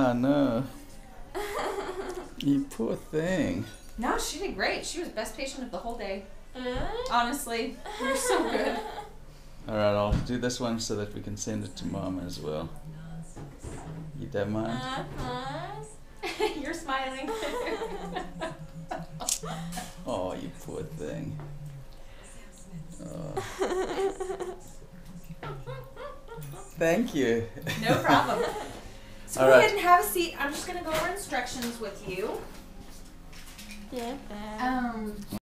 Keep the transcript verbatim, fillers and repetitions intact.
I know. You poor thing. No, she did great. She was best patient of the whole day. Uh, Honestly, you're so good. Alright, I'll do this one so that we can send it to Mom as well. You don't mind? uh-huh. You're smiling. Oh, you poor thing. Oh. Thank you. No problem. So All go right. ahead and have a seat. I'm just going to go over instructions with you. Yeah. Um.